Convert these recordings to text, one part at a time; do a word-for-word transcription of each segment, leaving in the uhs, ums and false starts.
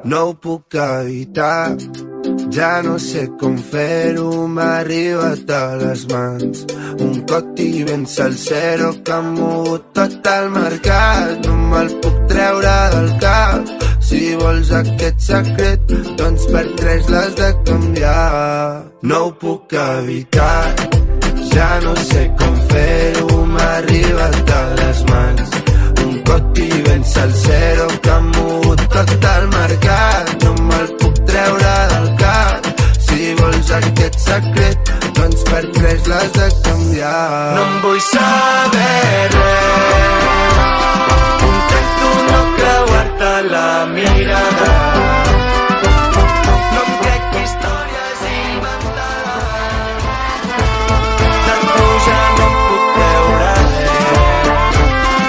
No ho puc evitar, ja no sé com fer-ho, m'ha arribat a les mans. Un coti ben salsero que ha mogut tot el mercat. No me'l puc treure del cap. Si vols aquest secret, doncs per tres l'has de canviar. No ho puc evitar, ja no sé com fer-ho, m'ha arribat a les mans. Un coti ben salsero que ha mogut tot el mercat. No me'l puc treure del cap. Si vols aquest secret, doncs per tres l'has de canviar. No em vull saber res, intento no creuar-te la mirada. No em crec històries inventades, de tu ja no em puc creure res.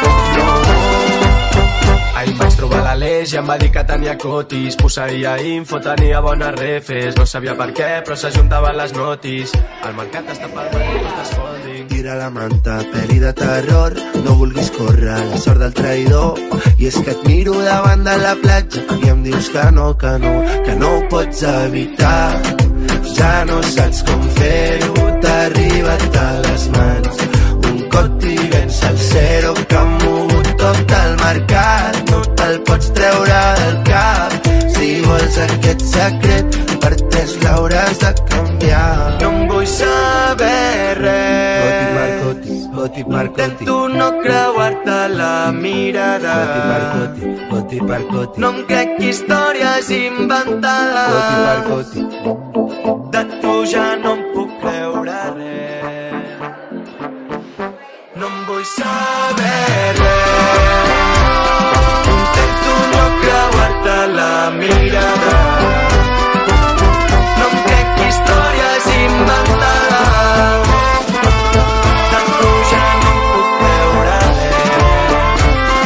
Ahir em vaig trobar a l'Aleix i em va dir que tenia cotis, posseïa info, tenia bones refes. No sabia per què, però s'ajuntaven les notis. El mercat està pel barri i estàs holding. Tira la manta, pel·li de terror, no vulguis córrer la sort del traïdor. I és que et miro davant de la platja i em dius que no, que no, que no ho pots evitar. Ja no saps com fer-ho, t'ha arribat a les mans. Un coti ben salsero que ha mogut tot el mercat. No te'l pots treure del cap. Si vols aquest secret, per tres l'hauràs de canviar. No em vull saber res, Goti Goti Marcoti. Intento no creuar-te la mirada. Goti Goti Marcoti. No em crec històries inventades. Goti Marcoti. De tu ja no em puc creure res. No em vull saber res, intento no creuar-te la mirada. No em crec històries inventades, de tu ja no em puc creure res.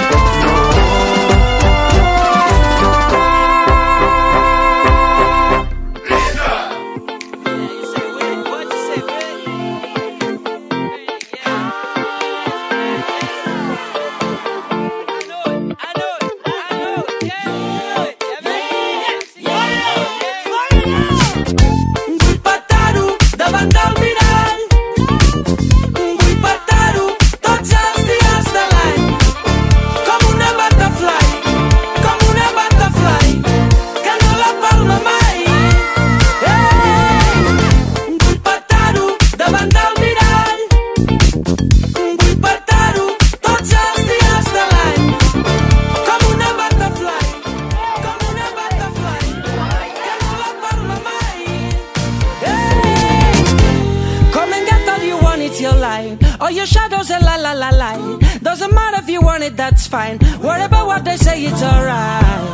All your shadows are la la la la. Doesn't matter if you want it, that's fine. Worry about what they say, it's alright.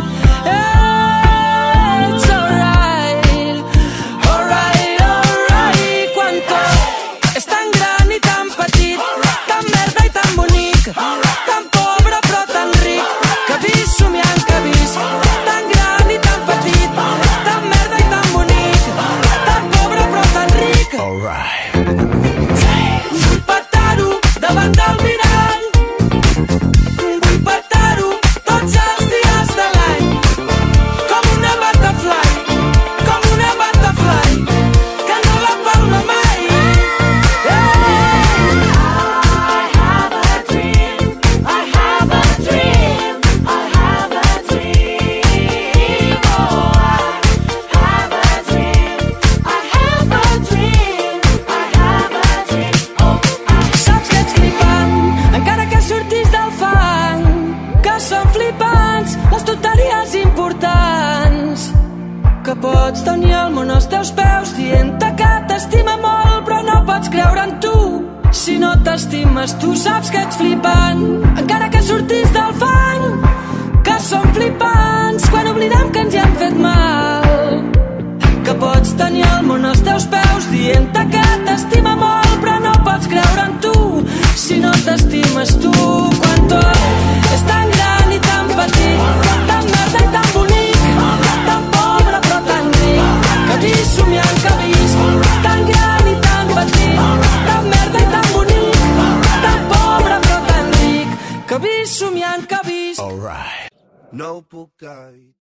Yeah, it's alright. Alright, alright. Quanto és tan gran i tan petit, tan merda i tan bonic, tan pobre però tan ric, que vis somiant que vis. Tan gran i tan petit, tan merda i tan bonic, tan pobre però tan ric. Alright. Davant del mirall, vull petar-ho tots els dies de l'any. Com una butterfly, com una butterfly, que no la palma mai. Hey! I have a dream, I have a dream, I have a dream. Oh, I have a dream, I have a dream, I have a dream. Oh, saps que ets flipant, encara que sortis del fang, que són flipants les tonteries importants, que pots tenir el món als teus peus dient-te que t'estima molt però no pots creure en tu. Si no t'estimes tu saps que ets flipant, encara que sortis del fang, que són flipants quan oblidem que ens hi han fet mal, que pots tenir el món als teus peus dient-te que t'estima molt però no pots creure en tu. Si no t'estimes tu, quan tot és tan gran i tan petit, tan merda i tan bonic, tan pobre però tan ric, que vis somiant que vis. Tan gran i tan petit, tan merda i tan bonic, tan pobre però tan ric, que vis somiant que vis. Alright. No ho puc evitar.